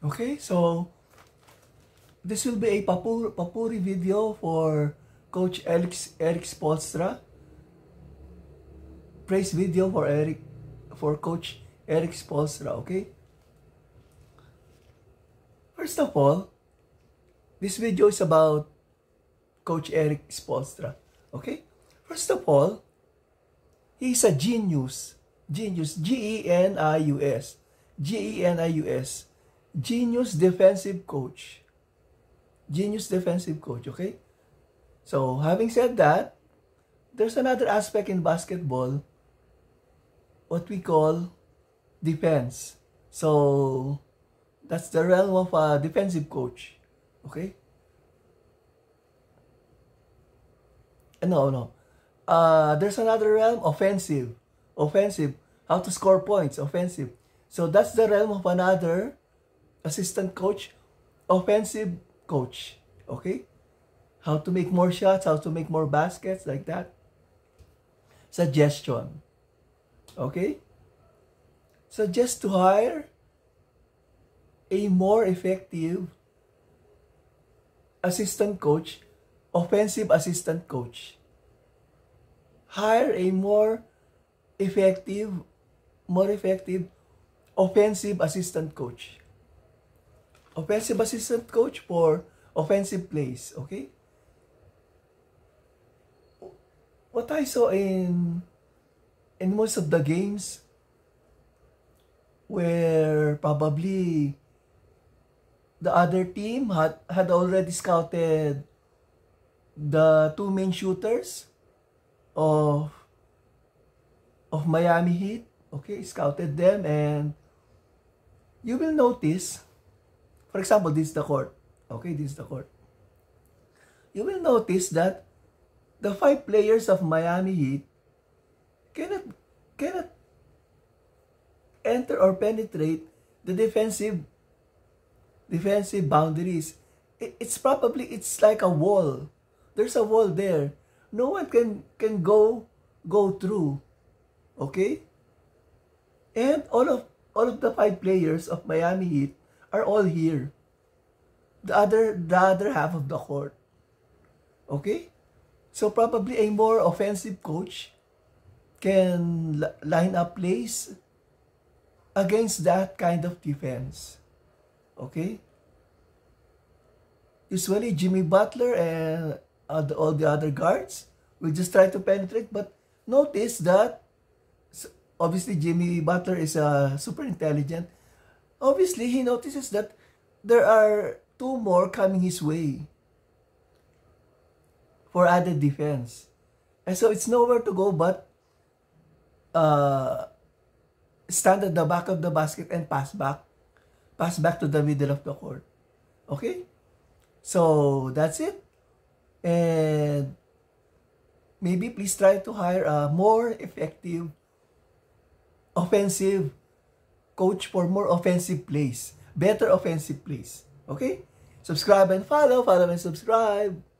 Okay, so this will be a papuri video for Coach Erik Spoelstra. Praise video for Coach Erik Spoelstra, okay? First of all, this video is about Coach Erik Spoelstra, okay? First of all, he's a genius, G-E-N-I-U-S, genius defensive coach. Genius defensive coach, okay? So, having said that, there's another aspect in basketball, what we call defense. So, that's the realm of a defensive coach, okay? No. There's another realm, offensive, how to score points, offensive. So, that's the realm of another assistant coach, offensive coach, okay? How to make more shots, how to make more baskets, like that. Suggestion, okay? Suggest to hire a more effective assistant coach, offensive assistant coach. Hire a more effective offensive assistant coach. Offensive assistant coach for offensive plays, okay? What I saw in most of the games where probably the other team had already scouted the two main shooters of Miami Heat, okay, scouted them, and you will notice, for example, this is the court, okay, this is the court. You will notice that the 5 players of Miami Heat cannot enter or penetrate the defensive boundaries. It's like a wall. There's a wall there. No one can go through. Okay? And all of the 5 players of Miami Heat are all here. The other half of the court. Okay? So probably a more offensive coach can line up plays against that kind of defense. Okay? Usually Jimmy Butler and all the other guards will just try to penetrate, but notice that obviously Jimmy Butler is super intelligent. Obviously, he notices that there are 2 more coming his way for added defense. And so it's nowhere to go but stand at the back of the basket and pass back to the middle of the court. Okay? So that's it. And maybe please try to hire a more effective offensive coach for more offensive plays, better offensive plays. Okay? Subscribe and follow and subscribe.